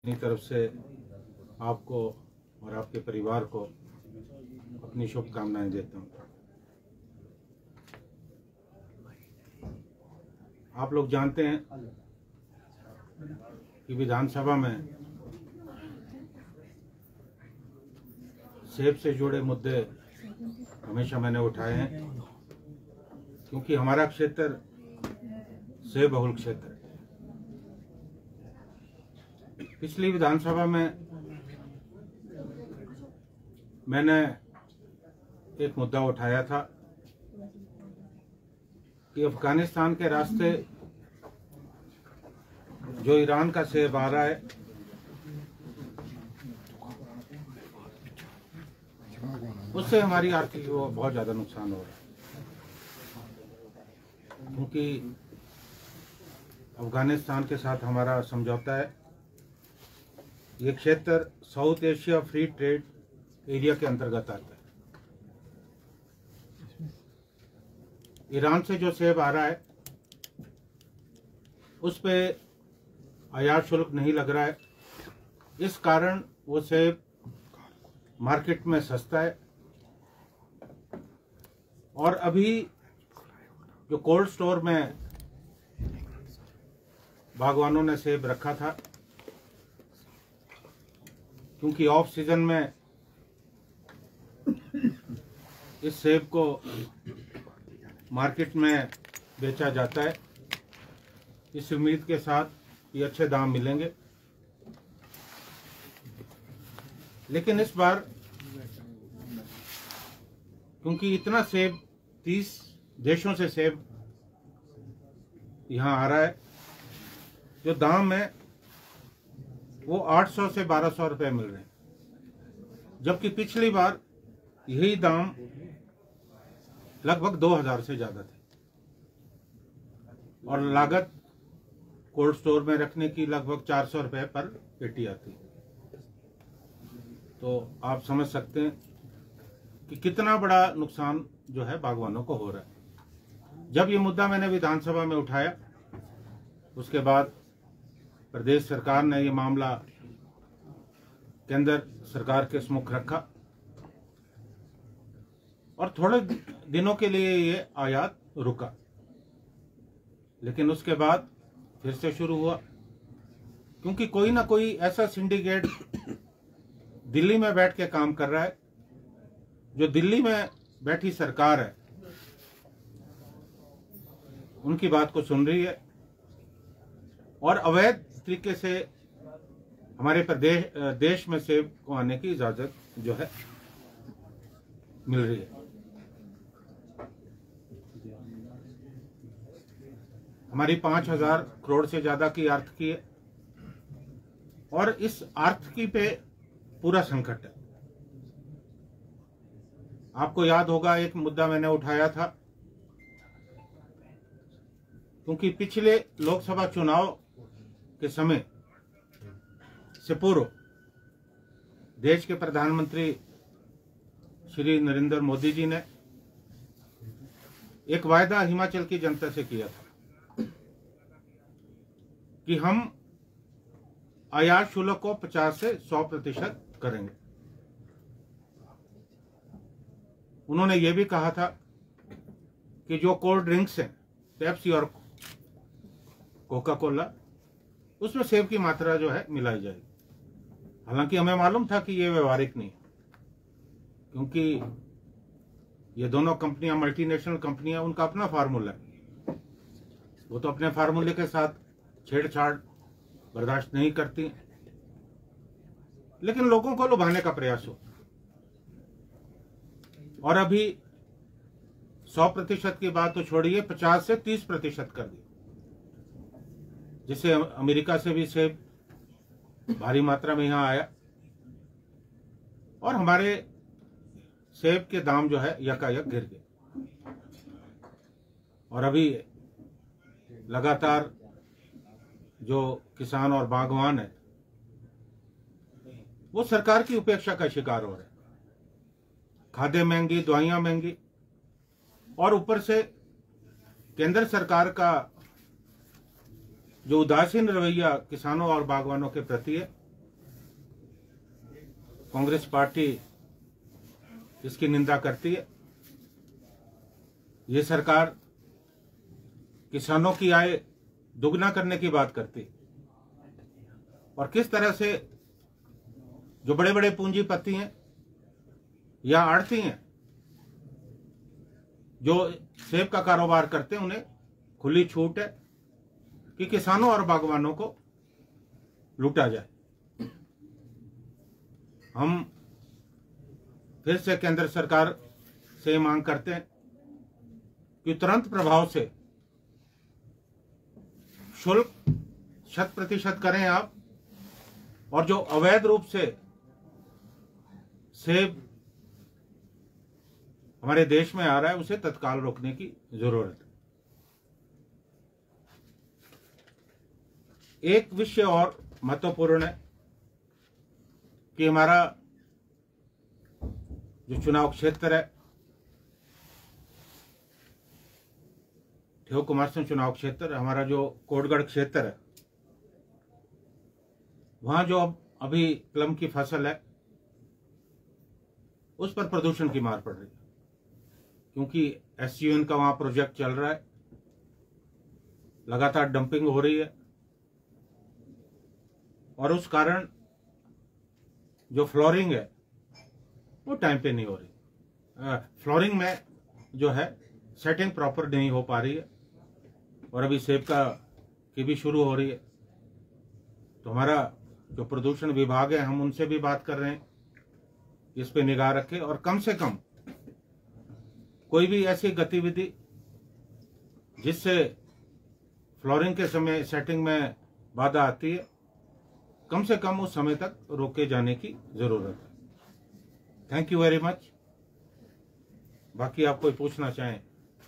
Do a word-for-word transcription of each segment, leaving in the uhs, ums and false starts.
अपनी तरफ से आपको और आपके परिवार को अपनी शुभकामनाएं देता हूं। आप लोग जानते हैं कि विधानसभा में सेब से जुड़े मुद्दे हमेशा मैंने उठाए हैं, क्योंकि हमारा क्षेत्र सेब बहुल क्षेत्र है। पिछली विधानसभा में मैंने एक मुद्दा उठाया था कि अफगानिस्तान के रास्ते जो ईरान का सेब आ रहा है, उससे हमारी आर्थिक को बहुत ज्यादा नुकसान हो रहा है, क्योंकि अफगानिस्तान के साथ हमारा समझौता है। ये क्षेत्र South Asia free trade area के अंतर्गत आता है। ईरान से जो सेब आ रहा है उस पे आयात शुल्क नहीं लग रहा है, इस कारण वो सेब मार्केट में सस्ता है। और अभी जो कोल्ड स्टोर में बागवानों ने सेब रखा था, क्योंकि ऑफ सीजन में इस सेब को मार्केट में बेचा जाता है, इस उम्मीद के साथ ये अच्छे दाम मिलेंगे। लेकिन इस बार क्योंकि इतना सेब तीस देशों से सेब यहाँ आ रहा है, जो दाम है वो आठ सौ से बारह सौ रुपए मिल रहे हैं, जबकि पिछली बार यही दाम लगभग दो हजार से ज्यादा थे और लागत कोल्ड स्टोर में रखने की लगभग चार सौ रुपए पर पेटी आती है। तो आप समझ सकते हैं कि कितना बड़ा नुकसान जो है बागवानों को हो रहा है। जब ये मुद्दा मैंने विधानसभा में उठाया, उसके बाद प्रदेश सरकार ने ये मामला केंद्र सरकार के सम्मुख रखा और थोड़े दिनों के लिए ये आयात रुका, लेकिन उसके बाद फिर से शुरू हुआ, क्योंकि कोई ना कोई ऐसा सिंडिकेट दिल्ली में बैठ के काम कर रहा है, जो दिल्ली में बैठी सरकार है उनकी बात को सुन रही है और अवैध तरीके से हमारे प्रदेश देश में सेब को आने की इजाजत जो है मिल रही है। हमारी पांच हजार करोड़ से ज्यादा की आर्थिकी है और इस आर्थिकी पे पूरा संकट है। आपको याद होगा एक मुद्दा मैंने उठाया था, क्योंकि पिछले लोकसभा चुनाव के समय से पूर्व देश के प्रधानमंत्री श्री नरेंद्र मोदी जी ने एक वायदा हिमाचल की जनता से किया था कि हम आयात शुल्क को पचास से सौ प्रतिशत करेंगे। उन्होंने ये भी कहा था कि जो कोल्ड ड्रिंक्स हैं, पेप्सी और कोका कोला, उसमें सेब की मात्रा जो है मिलाई जाएगी। हालांकि हमें मालूम था कि ये व्यवहारिक नहीं है, क्योंकि ये दोनों कंपनियां मल्टीनेशनल कंपनियां, उनका अपना फार्मूला है, वो तो अपने फार्मूले के साथ छेड़छाड़ बर्दाश्त नहीं करती, लेकिन लोगों को लुभाने का प्रयास हो। और अभी सौ प्रतिशत की बात तो छोड़िए, पचास से तीस प्रतिशत कर दी, जिससे अमेरिका से भी सेब भारी मात्रा में यहां आया और हमारे सेब के दाम जो है यकायक गिर गए। और अभी लगातार जो किसान और बागवान है वो सरकार की उपेक्षा का शिकार हो रहे हैं। खाद्य महंगी, दवाइयां महंगी, और ऊपर से केंद्र सरकार का जो उदासीन रवैया किसानों और बागवानों के प्रति है, कांग्रेस पार्टी इसकी निंदा करती है। ये सरकार किसानों की आय दुगना करने की बात करती है और किस तरह से जो बड़े बड़े पूंजीपति हैं या आड़ती हैं जो सेब का कारोबार करते हैं, उन्हें खुली छूट है कि किसानों और बागवानों को लूटा जाए। हम फिर से केंद्र सरकार से मांग करते हैं कि तुरंत प्रभाव से शुल्क शत प्रतिशत करें आप, और जो अवैध रूप से सेब हमारे देश में आ रहा है उसे तत्काल रोकने की जरूरत है। एक विषय और महत्वपूर्ण है कि हमारा जो चुनाव क्षेत्र है, ठेऊ कुमारसम चुनाव क्षेत्र, हमारा जो कोटगढ़ क्षेत्र है, वहां जो अब अभी प्लम की फसल है उस पर प्रदूषण की मार पड़ रही है, क्योंकि एसयूएन का वहां प्रोजेक्ट चल रहा है, लगातार डंपिंग हो रही है और उस कारण जो फ्लोरिंग है वो टाइम पे नहीं हो रही। फ्लोरिंग में जो है सेटिंग प्रॉपर नहीं हो पा रही है और अभी सेब का की भी शुरू हो रही है। तो हमारा जो प्रदूषण विभाग है, हम उनसे भी बात कर रहे हैं इस पे निगाह रखें और कम से कम कोई भी ऐसी गतिविधि जिससे फ्लोरिंग के समय सेटिंग में बाधा आती है, कम से कम उस समय तक रोके जाने की जरूरत है। Thank you very much. बाकी आप कोई पूछना चाहें?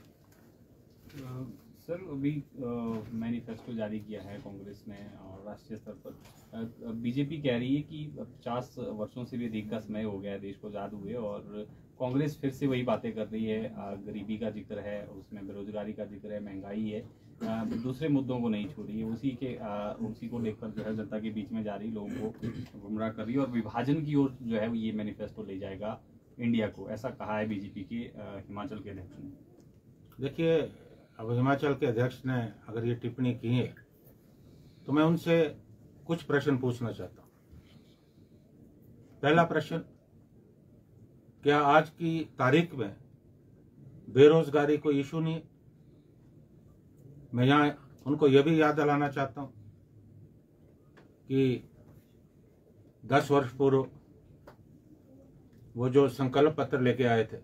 सर, अभी मैनिफेस्टो जारी किया है कांग्रेस ने और राष्ट्रीय स्तर पर बीजेपी कह रही है कि पचास वर्षों से भी अधिक का समय हो गया है देश को आज़ाद हुए और कांग्रेस फिर से वही बातें कर रही है। गरीबी का जिक्र है, उसमें बेरोजगारी का जिक्र है, महंगाई है, दूसरे मुद्दों को नहीं छोड़ी है, उसी के आ, उसी को लेकर जो है जनता के बीच में जा रही, लोगों को गुमराह कर रही है और विभाजन की ओर जो है ये मैनिफेस्टो ले जाएगा इंडिया को, ऐसा कहा है बीजेपी के हिमाचल के अध्यक्ष ने। देखिए, अब हिमाचल के अध्यक्ष ने अगर ये टिप्पणी की है तो मैं उनसे कुछ प्रश्न पूछना चाहता हूँ। पहला प्रश्न, क्या आज की तारीख में बेरोजगारी कोई इशू नहीं है? मैं यहाँ उनको यह भी याद दिलाना चाहता हूँ कि दस वर्ष पूर्व वो जो संकल्प पत्र लेके आए थे,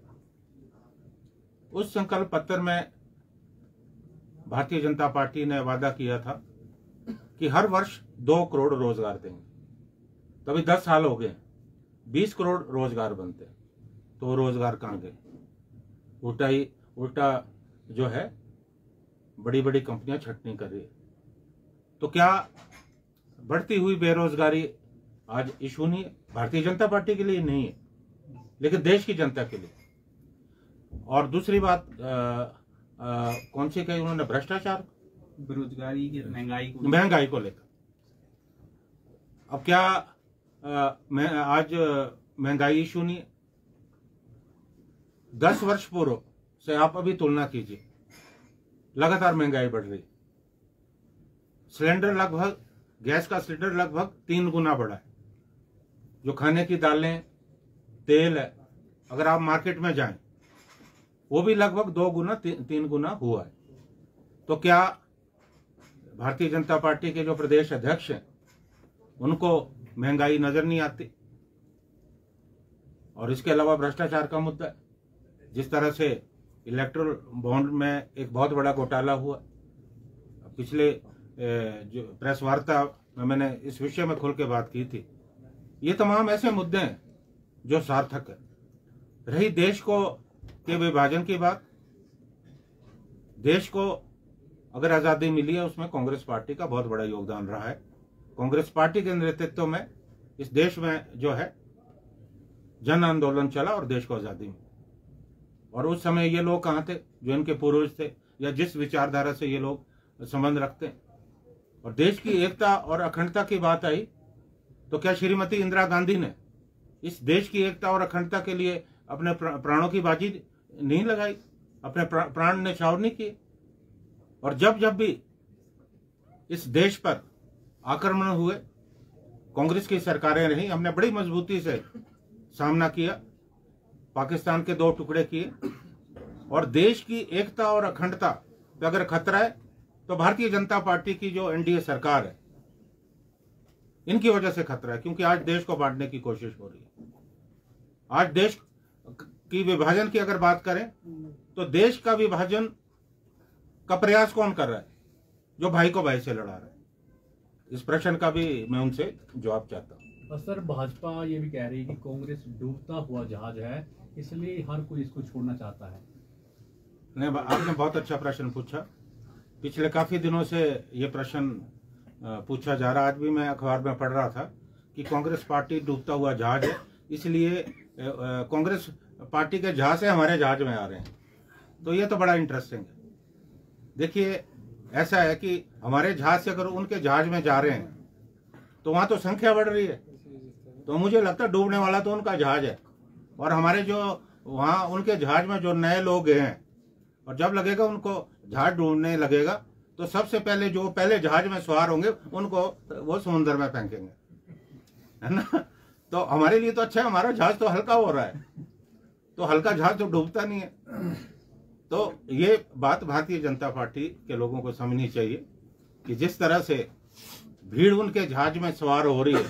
उस संकल्प पत्र में भारतीय जनता पार्टी ने वादा किया था कि हर वर्ष दो करोड़ रोजगार देंगे। तो अभी दस साल हो गए, बीस करोड़ रोजगार बनते, तो वो रोजगार कहाँ गए? उल्टा ही उल्टा जो है बड़ी बड़ी कंपनियां छटनी कर रही है। तो क्या बढ़ती हुई बेरोजगारी आज इशू नहीं है? भारतीय जनता पार्टी के लिए नहीं है, लेकिन देश की जनता के लिए। और दूसरी बात आ, आ, कौन सी कही उन्होंने? भ्रष्टाचार, बेरोजगारी की, महंगाई को महंगाई को लेकर। अब क्या आ, मैं आज महंगाई इशू नहीं है? दस वर्ष पूर्व से आप अभी तुलना कीजिए, लगातार महंगाई बढ़ रही। सिलेंडर लगभग, गैस का सिलेंडर लगभग तीन गुना बढ़ा है। जो खाने की दालें, तेल है, अगर आप मार्केट में जाएं वो भी लगभग दो गुना ती, तीन गुना हुआ है। तो क्या भारतीय जनता पार्टी के जो प्रदेश अध्यक्ष हैं उनको महंगाई नजर नहीं आती? और इसके अलावा भ्रष्टाचार का मुद्दा है। जिस तरह से इलेक्ट्रल बॉन्ड में एक बहुत बड़ा घोटाला हुआ, पिछले जो प्रेस वार्ता में मैंने इस विषय में खुल के बात की थी। ये तमाम ऐसे मुद्दे हैं जो सार्थक है। रही देश को के विभाजन की बात, देश को अगर आजादी मिली है उसमें कांग्रेस पार्टी का बहुत बड़ा योगदान रहा है। कांग्रेस पार्टी के नेतृत्व में इस देश में जो है जन आंदोलन चला और देश को आजादी मिली। और उस समय ये लोग कहाँ थे जो इनके पूर्वज थे या जिस विचारधारा से ये लोग संबंध रखते हैं? और देश की एकता और अखंडता की बात आई तो क्या श्रीमती इंदिरा गांधी ने इस देश की एकता और अखंडता के लिए अपने प्राणों की बाजी नहीं लगाई, अपने प्राण न्यौछावर नहीं किए। और जब जब भी इस देश पर आक्रमण हुए, कांग्रेस की सरकारें रही, हमने बड़ी मजबूती से सामना किया, पाकिस्तान के दो टुकड़े किए। और देश की एकता और अखंडता पे अगर खतरा है तो भारतीय जनता पार्टी की जो एनडीए सरकार है, इनकी वजह से खतरा है, क्योंकि आज देश को बांटने की कोशिश हो रही है। आज देश की विभाजन की अगर बात करें तो देश का विभाजन का प्रयास कौन कर रहा है? जो भाई को भाई से लड़ा रहा है। इस प्रश्न का भी मैं उनसे जवाब चाहता हूँ। सर, भाजपा ये भी कह रही है कि कांग्रेस डूबता हुआ जहाज है, इसलिए हर कोई इसको छोड़ना चाहता है। नहीं, आपने बहुत अच्छा प्रश्न पूछा। पिछले काफी दिनों से ये प्रश्न पूछा जा रहा। आज भी मैं अखबार में पढ़ रहा था कि कांग्रेस पार्टी डूबता हुआ जहाज है, इसलिए कांग्रेस पार्टी के जहाज से हमारे जहाज में आ रहे हैं। तो ये तो बड़ा इंटरेस्टिंग है। देखिए, ऐसा है कि हमारे जहाज से अगर उनके जहाज में जा रहे हैं तो वहां तो संख्या बढ़ रही है, तो मुझे लगता है डूबने वाला तो उनका जहाज है। और हमारे जो वहां उनके जहाज में जो नए लोग हैं, और जब लगेगा उनको जहाज डूबने लगेगा तो सबसे पहले जो पहले जहाज में सवार होंगे उनको वो समुद्र में फेंकेंगे, है ना। तो हमारे लिए तो अच्छा है, हमारा जहाज तो हल्का हो रहा है, तो हल्का जहाज तो डूबता नहीं है। तो ये बात भारतीय जनता पार्टी के लोगों को समझनी चाहिए कि जिस तरह से भीड़ उनके जहाज में सवार हो रही है,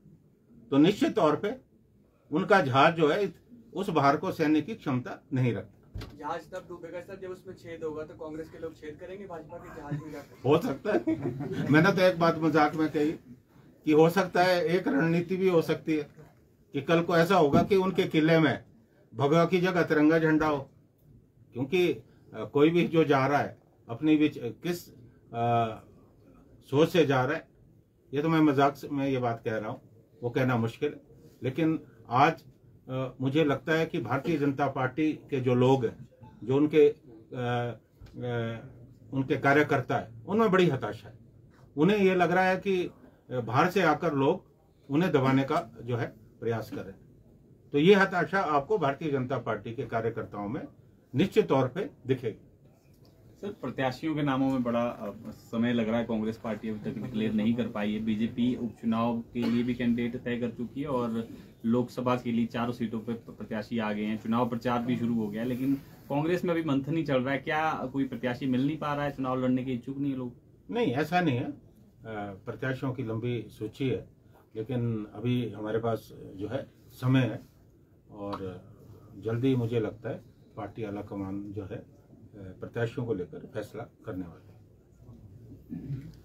तो निश्चित तौर पे उनका जहाज जो है उस भार को सहने की क्षमता नहीं रखता। जहाज तब डूबेगा सर जब उसमें छेद होगा, तो कांग्रेस के लोग छेद करेंगे भाजपा के जहाज में जाकर। हो सकता है। मैंने तो एक बात मजाक में कही कि हो सकता है, एक रणनीति भी हो सकती है कि कल को ऐसा होगा कि उनके किले में भगवा की जगह तिरंगा झंडा हो, क्योंकि कोई भी जो जा रहा है अपनी भी किस आ, सोच से जा रहा है, ये तो मैं मजाक में ये बात कह रहा हूँ, वो कहना मुश्किल है। लेकिन आज आ, मुझे लगता है कि भारतीय जनता पार्टी के जो लोग हैं, जो उनके आ, आ, उनके कार्यकर्ता है, उनमें बड़ी हताशा है। उन्हें ये लग रहा है कि बाहर से आकर लोग उन्हें दबाने का जो है प्रयास कर रहे हैं। तो ये हताशा आपको भारतीय जनता पार्टी के कार्यकर्ताओं में निश्चित तौर पे दिखेगी। सर, प्रत्याशियों के नामों में बड़ा समय लग रहा है, कांग्रेस पार्टी अभी तक डिक्लेयर नहीं कर पाई है। बीजेपी उपचुनाव के लिए भी कैंडिडेट तय कर चुकी है और लोकसभा के लिए चारों सीटों पर प्रत्याशी आ गए हैं। चुनाव प्रचार भी शुरू हो गया, लेकिन कांग्रेस में अभी मंथन ही चल रहा है। क्या कोई प्रत्याशी मिल नहीं पा रहा है? चुनाव लड़ने के इच्छुक नहीं है लोग? नहीं, ऐसा नहीं है। प्रत्याशियों की लंबी सूची है, लेकिन अभी हमारे पास जो है समय है और जल्दी मुझे लगता है पार्टी आला कमान जो है प्रत्याशियों को लेकर फैसला करने वाली है।